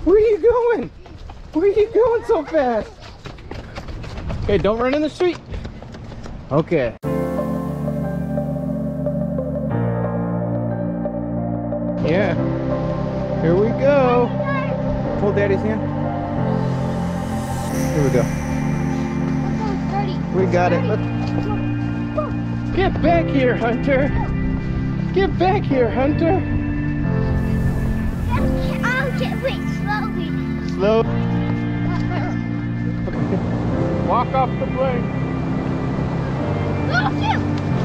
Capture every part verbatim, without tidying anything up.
Where are you going? Where are you going so fast? Okay, don't run in the street. Okay. Yeah. Here we go. Hold Daddy's hand. Here we go. We got it. Let's... Get back here, Hunter. Get back here, Hunter. I'll get wait, slowly. Slow. Walk off the plane. Oh, shoot!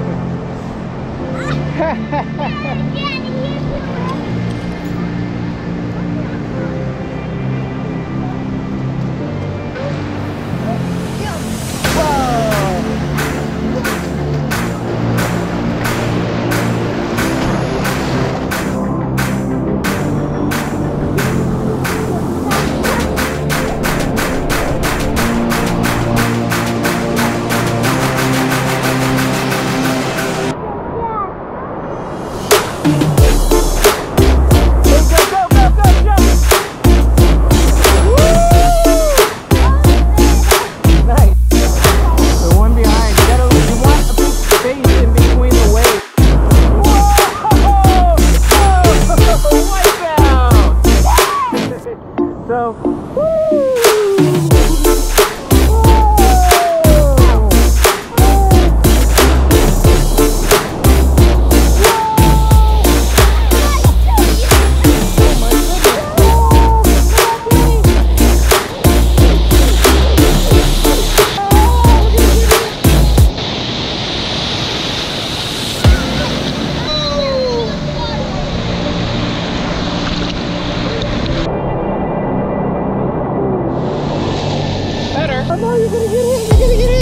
Oh, you're gonna get it! You're gonna get it!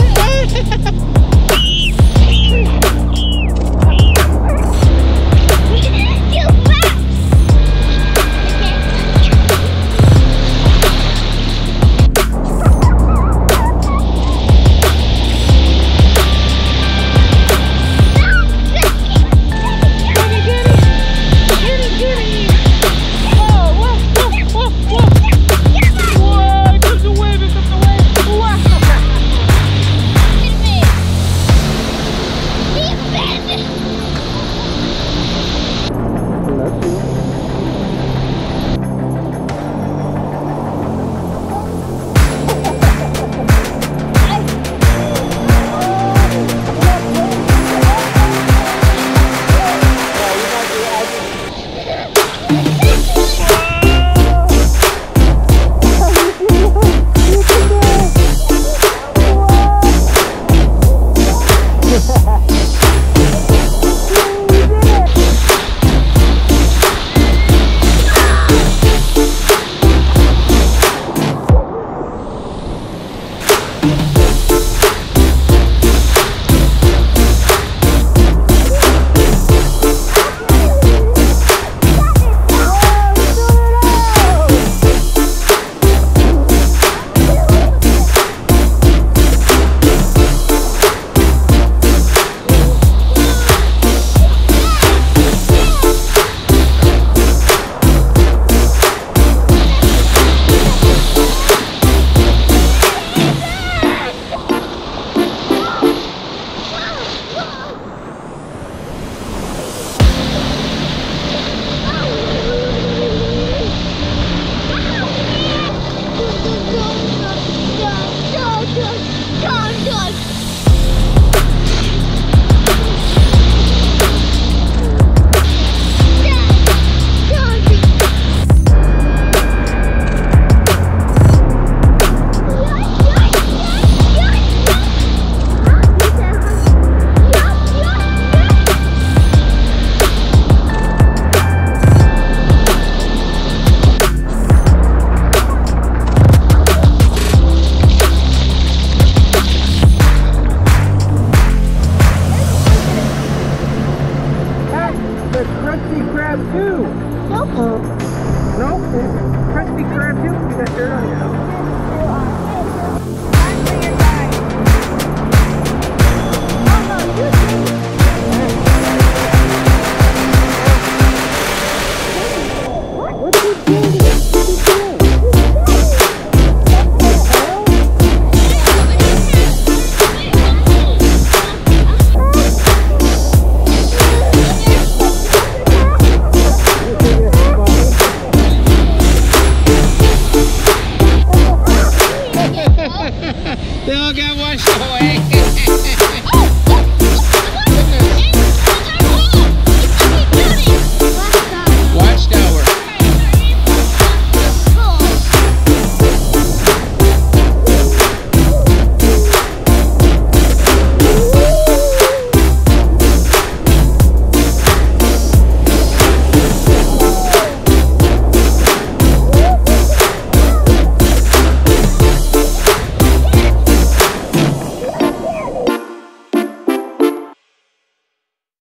The Krusty Krab too! Nope.